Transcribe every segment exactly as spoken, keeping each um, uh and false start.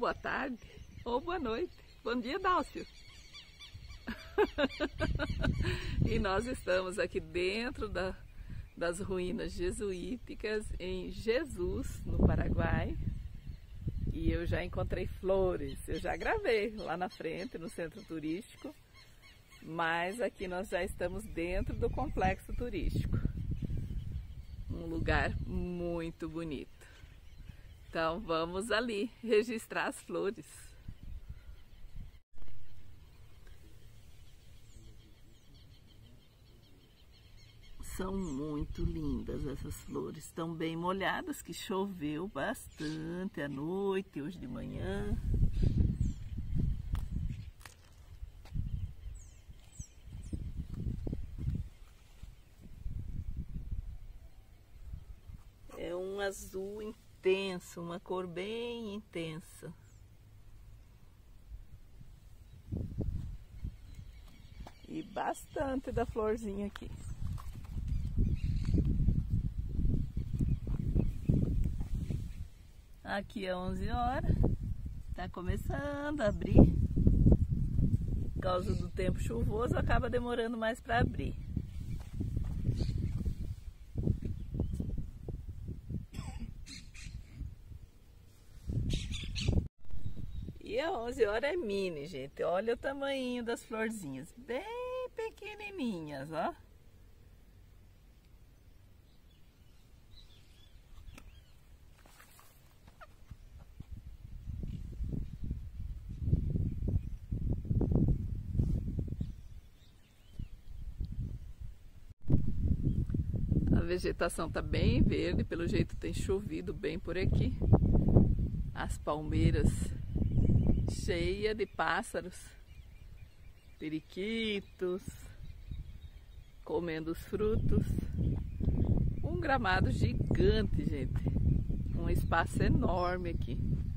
boa tarde, ou boa noite. Bom dia, Dálcio. E nós estamos aqui dentro da, das ruínas jesuíticas em Jesus, no Paraguai. E eu já encontrei flores, eu já gravei lá na frente, no centro turístico. Mas aqui nós já estamos dentro do complexo turístico. Um lugar muito bonito. Então vamos ali registrar as flores. São muito lindas essas flores, estão bem molhadas, que choveu bastante à noite, hoje de manhã. É um azul intenso, uma cor bem intensa. E bastante da florzinha aqui. Aqui é onze horas, tá começando a abrir. Por causa do tempo chuvoso, acaba demorando mais para abrir. E a onze horas é mini, gente. Olha o tamanho das florzinhas, bem pequenininhas, ó. A vegetação tá bem verde, pelo jeito tem chovido bem por aqui. As palmeiras cheias de pássaros, periquitos, comendo os frutos. Um gramado gigante, gente. Um espaço enorme aqui.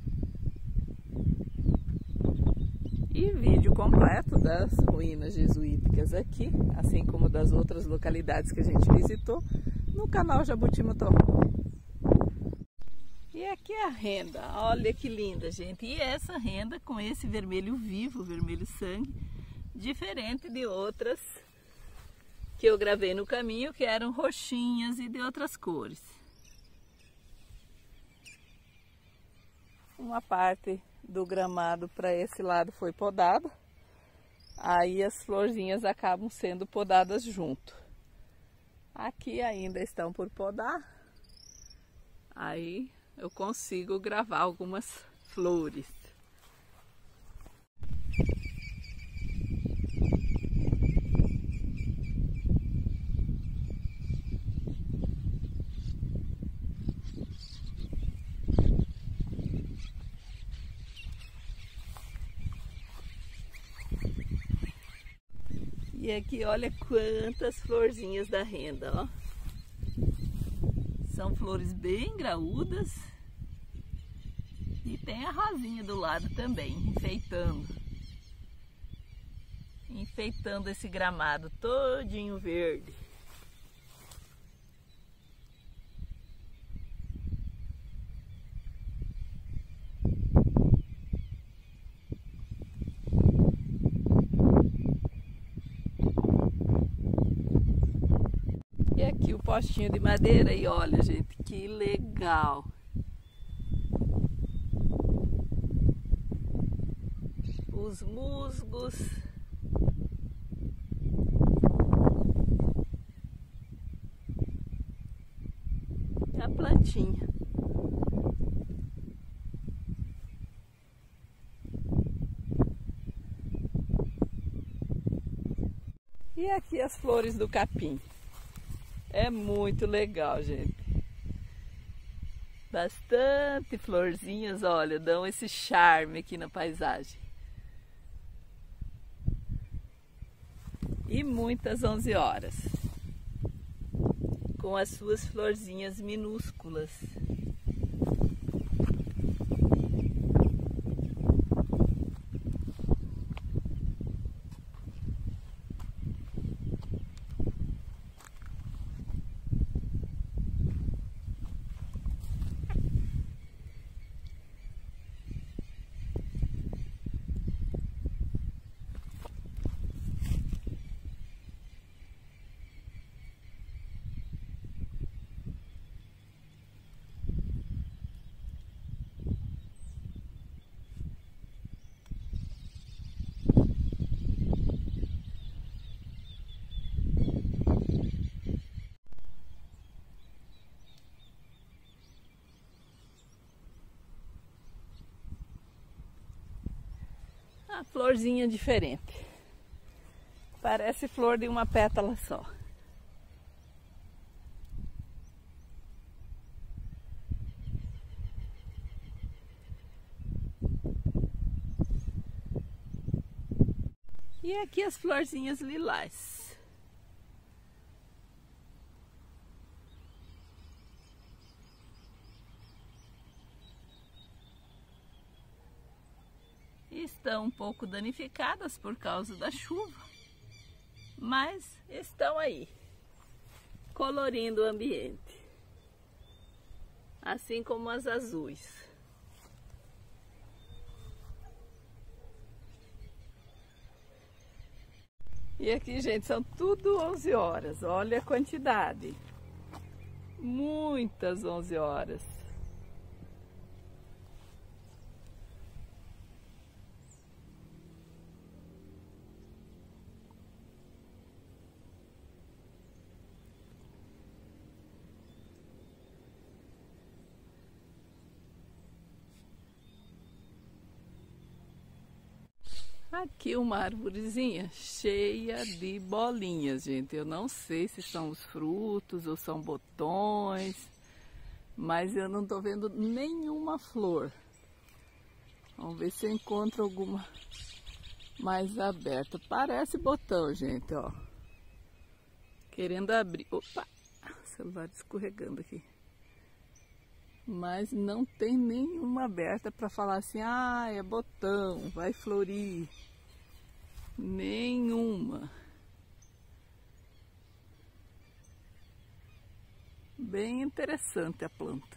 E vídeo completo das ruínas jesuíticas aqui, assim como das outras localidades que a gente visitou, no canal Jabuti Motorhome. E aqui é a renda, olha que linda, gente. E essa renda com esse vermelho vivo, vermelho sangue, diferente de outras que eu gravei no caminho, que eram roxinhas e de outras cores. Uma parte do gramado para esse lado foi podada, aí as florzinhas acabam sendo podadas junto. Aqui ainda estão por podar, aí eu consigo gravar algumas flores. E aqui olha quantas florzinhas da renda, ó. São flores bem graúdas. E tem a rosinha do lado também, enfeitando. Enfeitando esse gramado todinho verde. E aqui o postinho de madeira, e olha, gente, que legal! Os musgos, a plantinha. E aqui as flores do capim. É muito legal, gente. Bastante florzinhas, olha, dão esse charme aqui na paisagem. E muitas onze horas. Com as suas florzinhas minúsculas. florzinha diferente. Parece flor de uma pétala só. E aqui as florzinhas lilás. Estão um pouco danificadas por causa da chuva, mas estão aí, colorindo o ambiente, assim como as azuis. E aqui, gente, são tudo onze horas, olha a quantidade, muitas onze horas. Aqui uma arvorezinha cheia de bolinhas, gente. Eu não sei se são os frutos ou são botões, mas eu não estou vendo nenhuma flor. Vamos ver se eu encontro alguma mais aberta. Parece botão, gente, ó. Querendo abrir. Opa! O celular escorregando aqui. Mas não tem nenhuma aberta para falar assim, ah, é botão, vai florir. Nenhuma. Bem interessante a planta.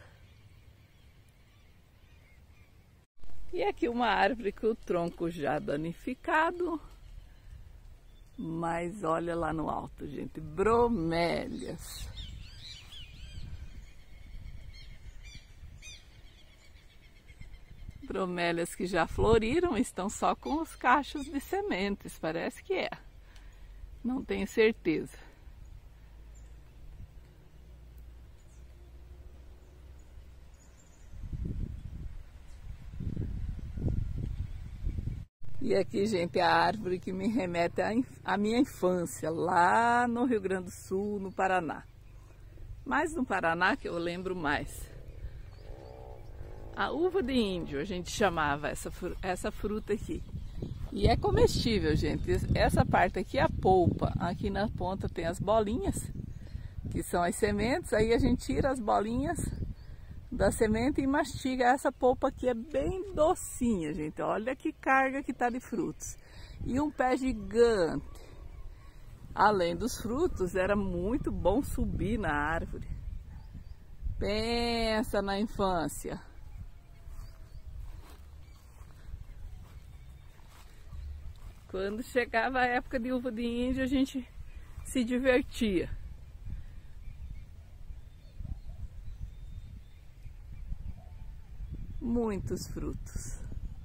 E aqui uma árvore com o tronco já danificado. Mas olha lá no alto, gente, bromélias. Bromélias que já floriram, estão só com os cachos de sementes, parece que é. Não tenho certeza. E aqui, gente, é a árvore que me remete à minha infância, lá no Rio Grande do Sul, no Paraná. Mas no Paraná que eu lembro mais. A uva de índio, a gente chamava essa, essa fruta aqui. E é comestível, gente. Essa parte aqui é a polpa. Aqui na ponta tem as bolinhas, que são as sementes. Aí a gente tira as bolinhas da semente e mastiga. Essa polpa aqui é bem docinha, gente. Olha que carga que tá de frutos. E um pé gigante. Além dos frutos, era muito bom subir na árvore. Pensa na infância. Quando chegava a época de uva de índio, a gente se divertia. Muitos frutos.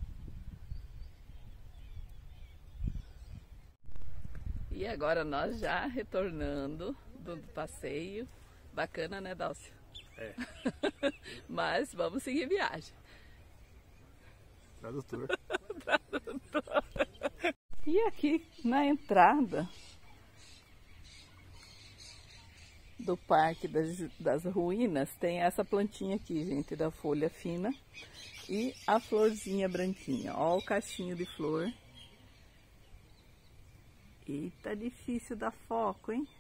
E agora nós já retornando do passeio. Bacana, né, Dálcio? É. Mas vamos seguir viagem. Tradutor. Tradutor. E aqui na entrada do Parque das, das Ruínas tem essa plantinha aqui, gente, da folha fina e a florzinha branquinha. Ó o cachinho de flor. E tá difícil dar foco, hein?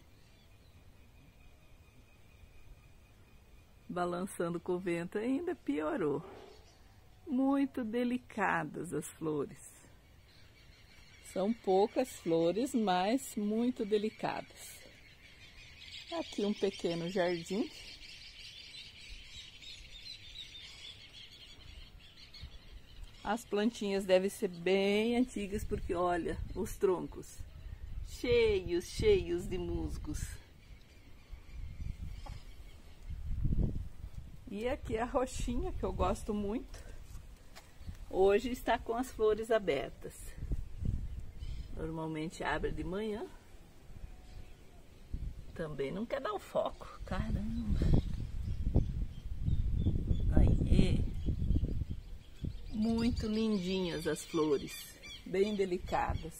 Balançando com o vento ainda piorou. Muito delicadas as flores. São poucas flores, mas muito delicadas. Aqui um pequeno jardim. As plantinhas devem ser bem antigas, porque olha os troncos. Cheios, cheios de musgos. E aqui a roxinha, que eu gosto muito. Hoje está com as flores abertas. Normalmente abre de manhã. Também não quer dar o foco. Caramba! Aí. Muito lindinhas as flores. bem delicadas.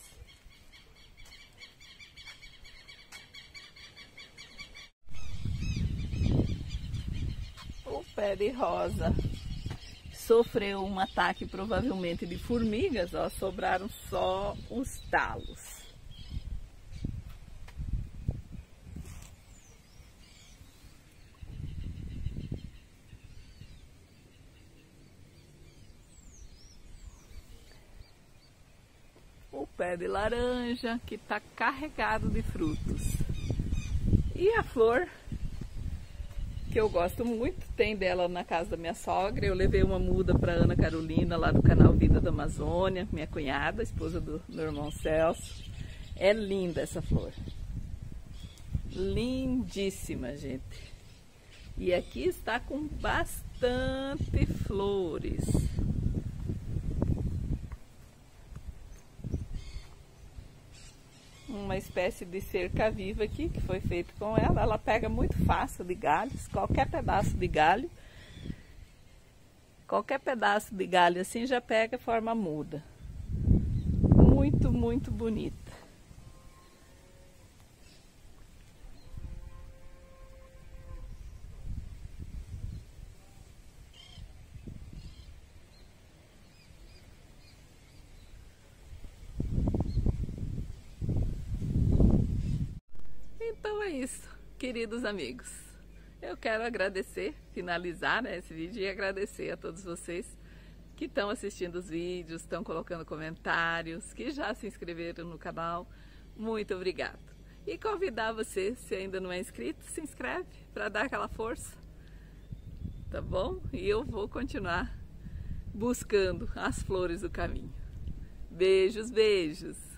O pé de rosa sofreu um ataque provavelmente de formigas, ó, sobraram só os talos. O pé de laranja que está carregado de frutos. E a flor que eu gosto muito, tem dela na casa da minha sogra. Eu levei uma muda para Ana Carolina, lá do canal Vida da Amazônia, minha cunhada, esposa do meu irmão Celso. É linda essa flor. Lindíssima, gente. E aqui está com bastante flores. Uma espécie de cerca viva aqui, que foi feito com ela. Ela pega muito fácil de galhos, qualquer pedaço de galho. Qualquer pedaço de galho assim já pega forma muda. Muito, muito bonita. Então é isso, queridos amigos. Eu quero agradecer, finalizar, né, esse vídeo e agradecer a todos vocês que estão assistindo os vídeos, estão colocando comentários, que já se inscreveram no canal. Muito obrigado. E convidar você, se ainda não é inscrito, se inscreve para dar aquela força, tá bom? E eu vou continuar buscando as flores do caminho. Beijos, beijos!